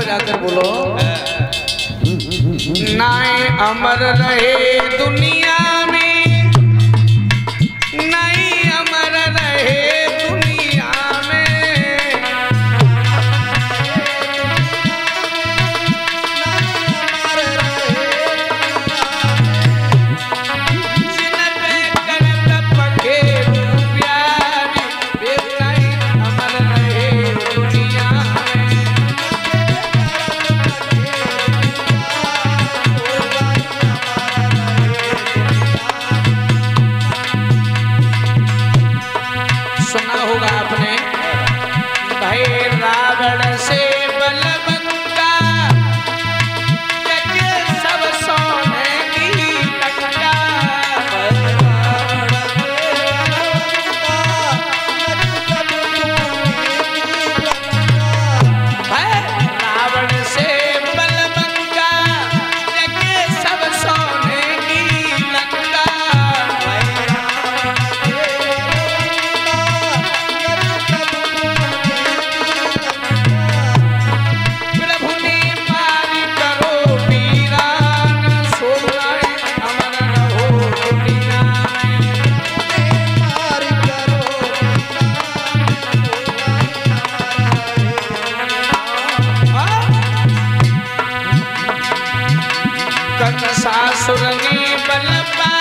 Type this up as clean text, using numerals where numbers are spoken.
बजाकर बोलो। नाए अमर रहे दुनिया में, नाई अमर रहे दुनिया में, जिन पे करत पखेरु प्यारी, वे नाई अमर रहे दुनिया में। सुना होगा आपने, भाई रावण से बलबंका, जगे सब सोने की लंका। रावण से बलबंका, जगे सब सोने की लंका। प्रभु ने मारी करो वीरान, सोनाए अमर रहो दुनिया में। कंसासुर ने बल पाया,